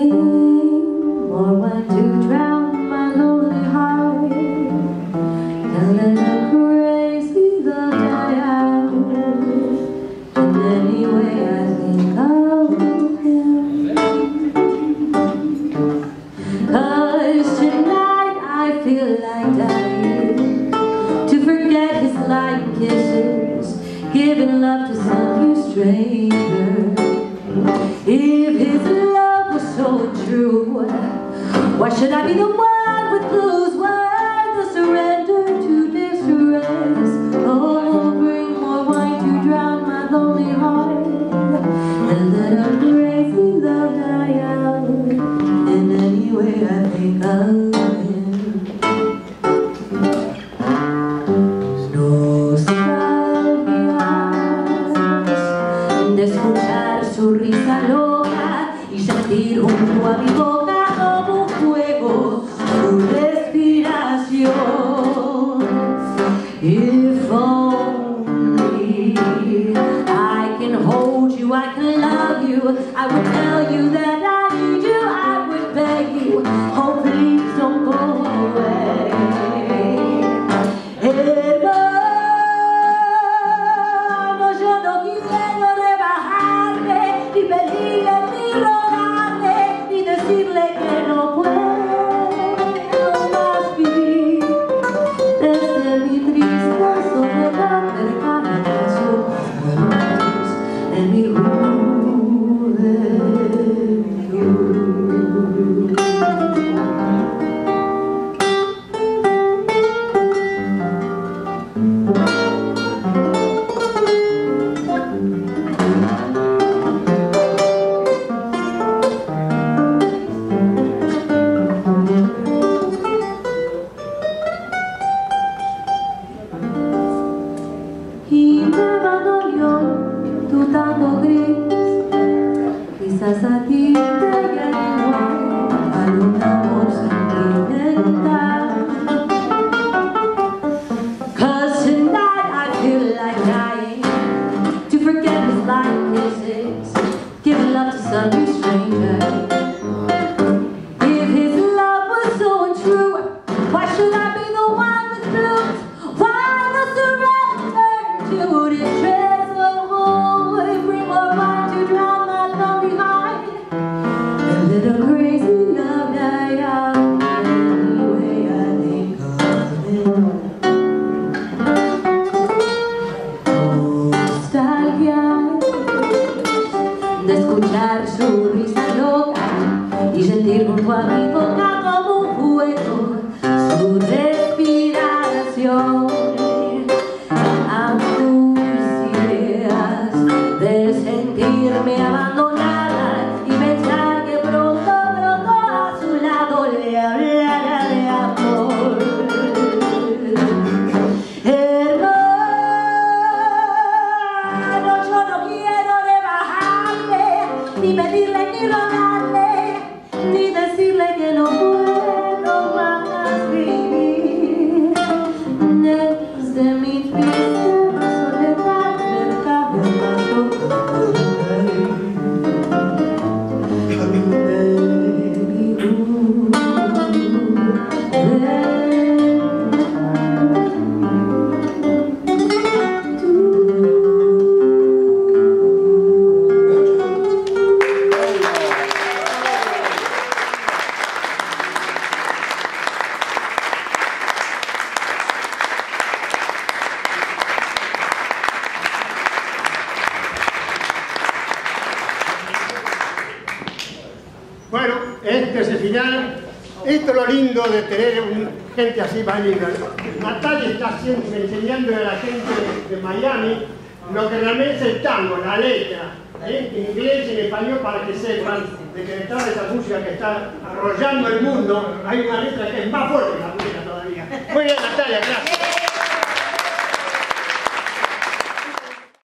more wine to drown my lonely heart, and let the crazy love die out. And anyway I think of him, 'cause tonight I feel like dying, to forget his lying kisses, giving love to some new stranger. If his love was so true, why should I be the one with blues? Why the surrender to distress? Oh, bring more wine to drown my lonely heart, and let a crazy love die out. And anyway I think of him. Nostalgias de escuchar su risa loca y sentir junto a mi boca como un fuego su respiración. If only I can hold you, I can love you, I would tell you that I need you, I would beg you, oh please don't go away. Hermano, yo no quiero rebajarme, ni pedirle, ni rogarle, ni decirle que no puedo más vivir. Desde mi triste soledad cercana a sus muertos en mi juventud. Y me abandonó tu tango gris, quizás a ti te llegó a un amor sentimental. 'Cause tonight I feel like dying, to forget his lying kisses, give love to some new stranger. If his love was so untrue, why should I be the one with blues? Why the surrender to distress? Oh, bring more wine to drown my lonely heart, and let a crazy love die out. Anyway I think of him. Nostalgia de escuchar su risa loca y sentir junto a mi boca como un fuego su respiración. Angustias de sentirme abandonada y pensar que pronto a su lado le hablará de amor. Hermano, yo no quiero rebajarle, ni pedirle, ni rogarle, ni decirle que no puedo más vivir. Desde mi triste soledad cerca de Bueno, este es el final. Esto es lo lindo de tener gente así válida. Natalia está enseñándole a la gente de Miami lo que realmente es el tango, la letra, en inglés y en español, para que sepan de que detrás de esa música que está arrollando el mundo hay una letra que es más fuerte que la música todavía. Muy bien, Natalia, gracias.